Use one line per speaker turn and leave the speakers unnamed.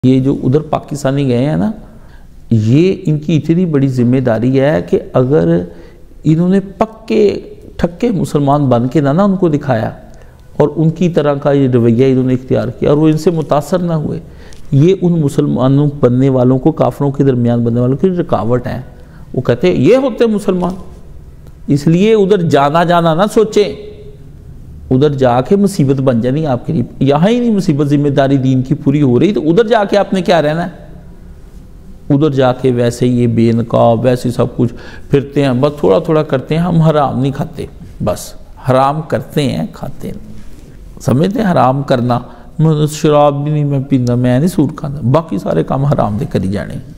ये जो उधर पाकिस्तानी गए हैं ना, ये इनकी इतनी बड़ी जिम्मेदारी है कि अगर इन्होंने पक्के ठक्के मुसलमान बन के ना उनको दिखाया और उनकी तरह का ये रवैया इन्होंने इख्तियार किया और वो इनसे मुतासर ना हुए, ये उन मुसलमानों बनने वालों को, काफरों के दरमियान बनने वालों की रुकावट है। वो कहते हैं ये होते मुसलमान, इसलिए उधर जाना ना सोचें, उधर जाके मुसीबत बन जानी आपके लिए। यहाँ ही नहीं मुसीबत, जिम्मेदारी दीन की पूरी हो रही तो उधर जाके आपने क्या रहना है? उधर जाके वैसे ये बेनकाब वैसे सब कुछ फिरते हैं, बस थोड़ा थोड़ा करते हैं। हम हराम नहीं खाते, बस हराम करते हैं, खाते हैं। समझते हैं हराम करना, शराब भी नहीं मैं पीना, मैं नहीं सूट खाता, बाकी सारे काम हराम दे करी जाने।